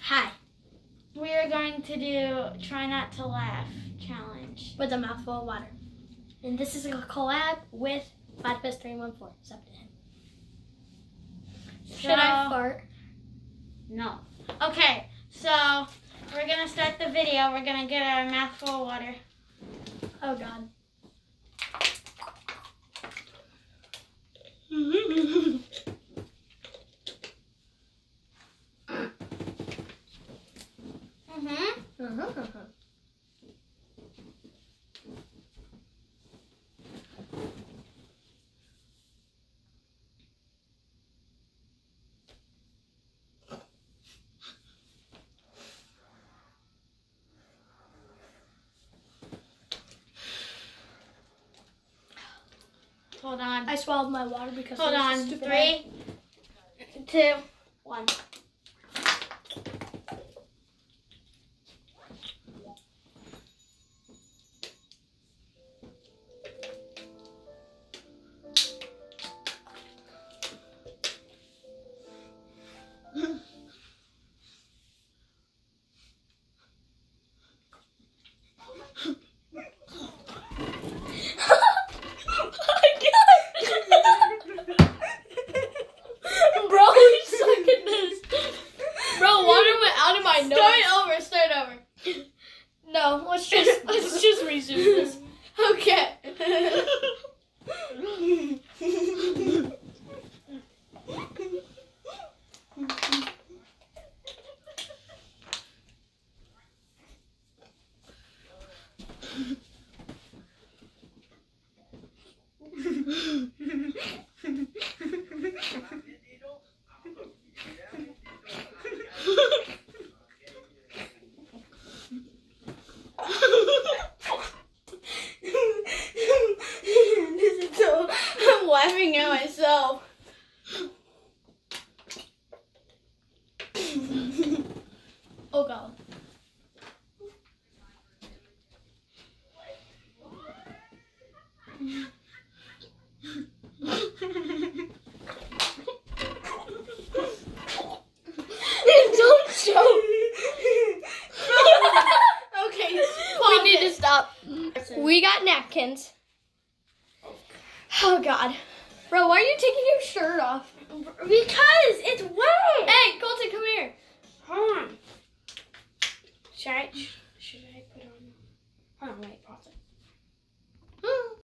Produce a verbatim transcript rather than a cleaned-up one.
Hi. We are going to do Try Not to Laugh challenge. With a mouthful of water. And this is a collab with Platypus three one four. It's up to him. So, Should I fart? No. Okay, so we're going to start the video. We're going to get our mouthful of water. Oh, God. Mm-hmm. Uh-huh. Hold on. I swallowed my water because Hold it was on. a stupid Three, two, one. Start over, start over. No, let's just let's just resume this. Okay. I'm laughing at myself. Oh, God. Don't choke. Okay, We need to stop. We got napkins. Oh, God. Bro, why are you taking your shirt off? Because it's wet. Hey, Colton, come here. Hold on. Should I, should I put on? Hold on, wait, pause it.